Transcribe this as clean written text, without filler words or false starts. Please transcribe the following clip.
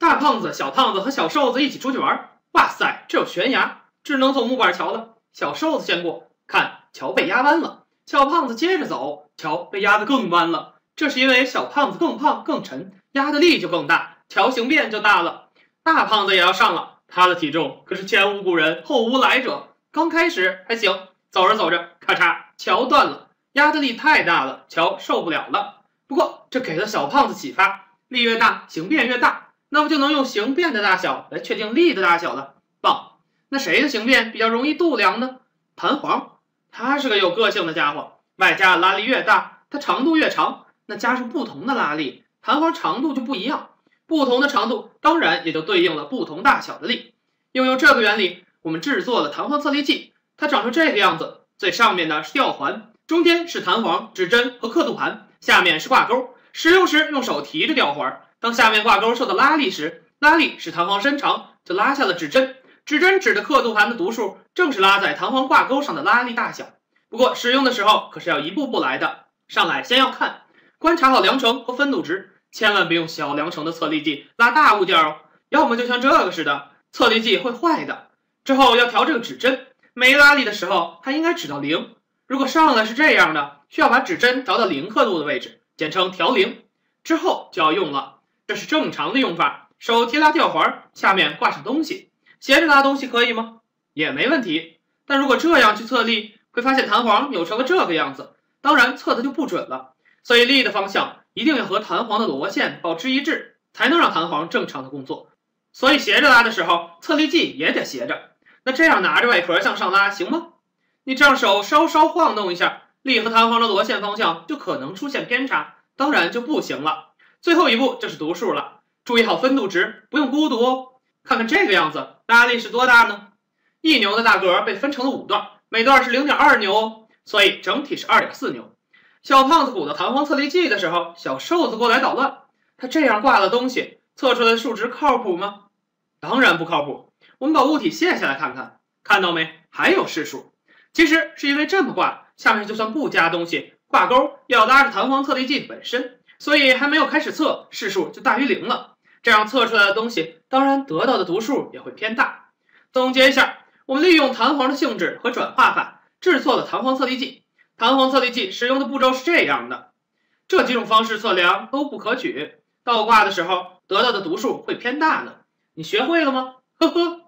大胖子、小胖子和小瘦子一起出去玩。哇塞，这有悬崖，只能走木板桥了。小瘦子先过，看桥被压弯了。小胖子接着走，桥被压得更弯了。这是因为小胖子更胖更沉，压的力就更大，桥形变就大了。大胖子也要上了，他的体重可是前无古人后无来者。刚开始还行，走着走着，咔嚓，桥断了，压的力太大了，桥受不了了。不过这给了小胖子启发，力越大，形变越大，那么就能用形变的大小来确定力的大小了。棒！那谁的形变比较容易度量呢？弹簧，他是个有个性的家伙，外加的拉力越大，它长度越长，那加上不同的拉力，弹簧长度就不一样。不同的长度当然也就对应了不同大小的力。应用这个原理，我们制作了弹簧测力计，它长成这个样子，最上面呢是吊环，中间是弹簧、指针和刻度盘，下面是挂钩。使用时用手提着吊环，当下面挂钩受到拉力时，拉力使弹簧伸长，就拉下了指针。指针指的刻度盘的读数，正是拉在弹簧挂钩上的拉力大小。不过使用的时候可是要一步步来的，上来先要看，观察好量程和分度值，千万别用小量程的测力计拉大物件哦，要么就像这个似的，测力计会坏的。之后要调这个指针，没拉力的时候它应该指到0，如果上来是这样的，需要把指针调到0刻度的位置，简称调0。之后就要用了，这是正常的用法，手提拉吊环，下面挂上东西，斜着拉东西可以吗？也没问题。但如果这样去测力，会发现弹簧扭成了这个样子，当然测的就不准了。所以力的方向一定要和弹簧的螺线保持一致，才能让弹簧正常的工作。所以斜着拉的时候，测力计也得斜着。那这样拿着外壳向上拉行吗？你这样手稍稍晃动一下，力和弹簧的螺线方向就可能出现偏差，当然就不行了。最后一步就是读数了，注意好分度值，不用孤独哦。看看这个样子，拉力是多大呢？1牛的大格被分成了5段，每段是 0.2 牛哦，所以整体是 2.4 牛。小胖子鼓捣弹簧测力计的时候，小瘦子过来捣乱。他这样挂了东西，测出来的数值靠谱吗？当然不靠谱。我们把物体卸下来看看，看到没？还有视数。其实是因为这么挂，下面就算不加东西，挂钩也要拉着弹簧测力计本身，所以还没有开始测，视数就大于0了。这样测出来的东西，当然得到的读数也会偏大。总结一下，我们利用弹簧的性质和转化法制作了弹簧测力计。弹簧测力计使用的步骤是这样的，这几种方式测量都不可取，倒挂的时候得到的读数会偏大呢。你学会了吗？呵呵。